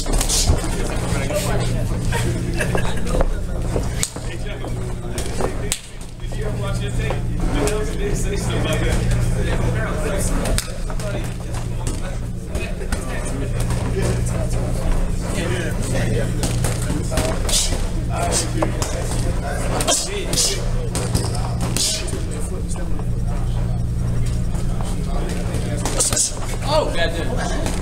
Oh, goddamn.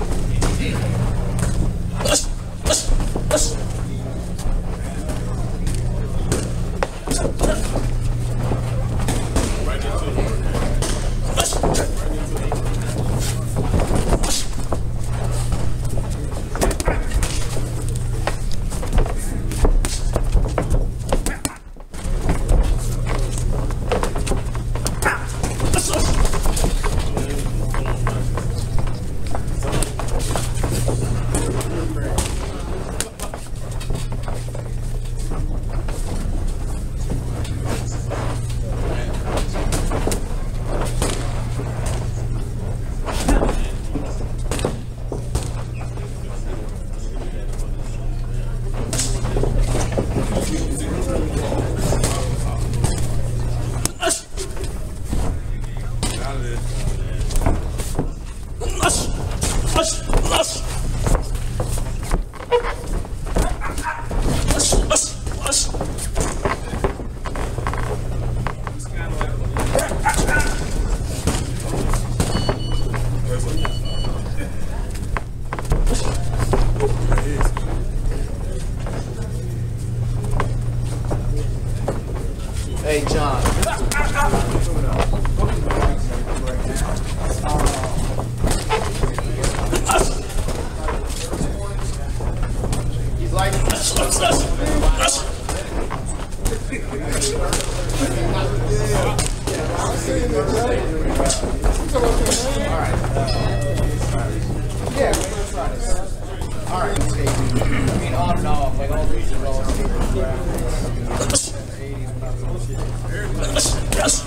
Hey, John. He's like, all right. I mean, on and off, like all these are all. Yes.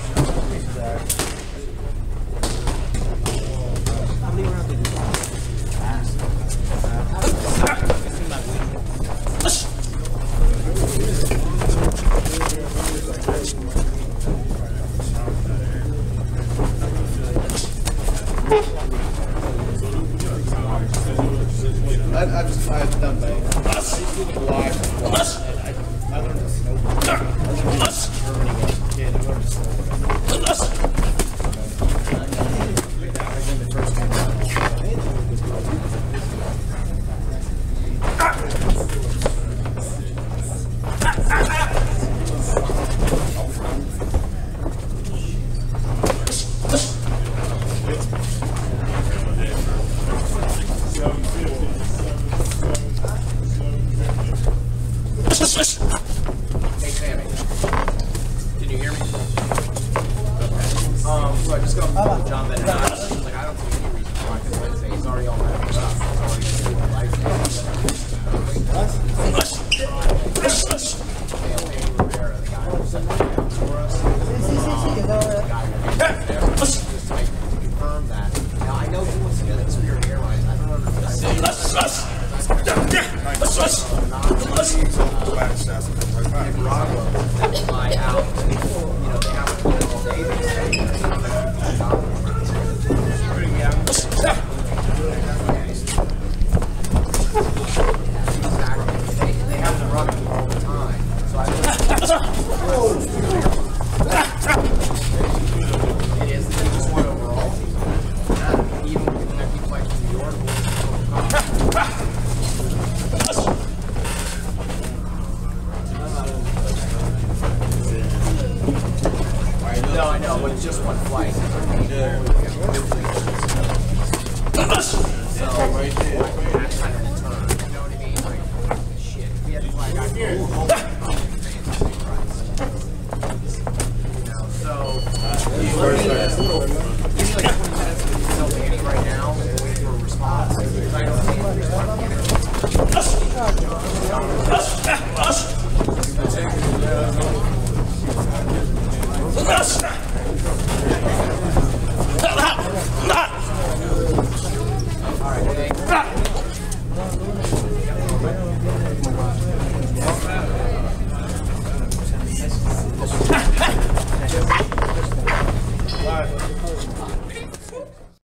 I've done both. I learned to snowboard. Germany when I was a kid. I learned to snowboard. Hey Sammy, can you hear me? Okay. So I just got from John Bennett. Like, I don't see any reason why, because like I say, he's already all that stuff. He's already license. Rivera, the guy who set the down for us. The guy who there. Just like to confirm that. Now I know he wants to get Spirit Airlines. I don't know if that's fly out